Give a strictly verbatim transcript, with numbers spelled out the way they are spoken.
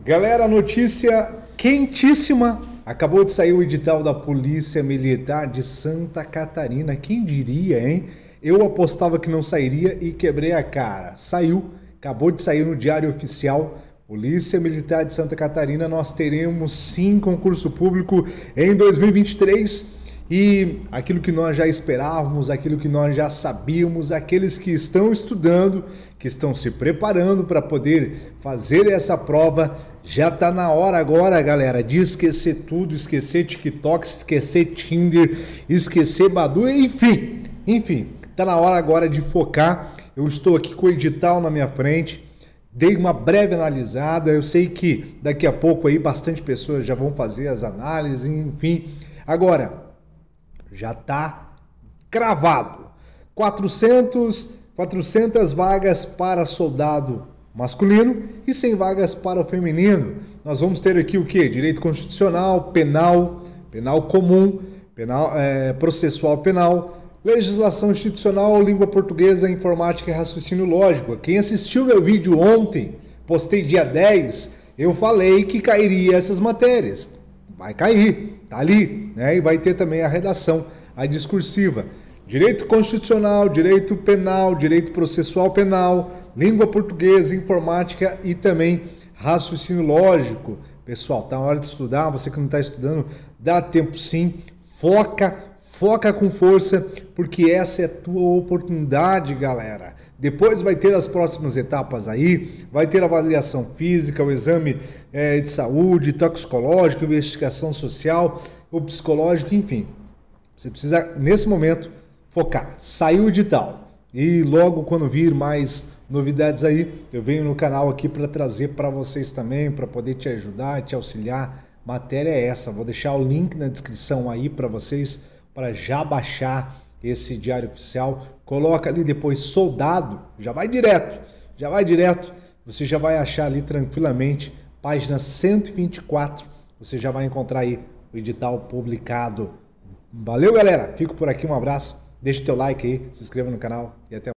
Galera, notícia quentíssima. Acabou de sair o edital da Polícia Militar de Santa Catarina. Quem diria, hein? Eu apostava que não sairia e quebrei a cara. Saiu, acabou de sair no Diário Oficial. Polícia Militar de Santa Catarina, nós teremos sim concurso público em dois mil e vinte e três. E aquilo que nós já esperávamos, aquilo que nós já sabíamos, aqueles que estão estudando, que estão se preparando para poder fazer essa prova, já está na hora agora, galera, de esquecer tudo, esquecer TikTok, esquecer Tinder, esquecer Badu, enfim, enfim, está na hora agora de focar. Eu estou aqui com o edital na minha frente, dei uma breve analisada, eu sei que daqui a pouco aí bastante pessoas já vão fazer as análises, enfim. Agora, já está cravado. quatrocentas vagas para soldado masculino e cem vagas para o feminino. Nós vamos ter aqui o quê? Direito constitucional, penal, penal comum, penal, é, processual penal, legislação institucional, língua portuguesa, informática e raciocínio lógico. Quem assistiu meu vídeo ontem, postei dia dez, eu falei que cairia essas matérias. Vai cair, tá ali, né? E vai ter também a redação, a discursiva. Direito constitucional, direito penal, direito processual penal, língua portuguesa, informática e também raciocínio lógico. Pessoal, tá na hora de estudar, você que não está estudando, dá tempo sim, foca, foca com força, porque essa é a tua oportunidade, galera. Depois vai ter as próximas etapas aí, vai ter a avaliação física, o exame é, de saúde, toxicológico, investigação social, o psicológico, enfim. Você precisa, nesse momento, focar. Saiu o edital. E logo quando vir mais novidades aí, eu venho no canal aqui para trazer para vocês também, para poder te ajudar, te auxiliar. Matéria é essa. Vou deixar o link na descrição aí para vocês, para já baixar esse Diário Oficial. Coloca ali depois soldado, já vai direto, já vai direto. Você já vai achar ali tranquilamente, página cento e vinte e quatro, você já vai encontrar aí o edital publicado. Valeu, galera. Fico por aqui, um abraço. Deixa o teu like aí, se inscreva no canal e até mais.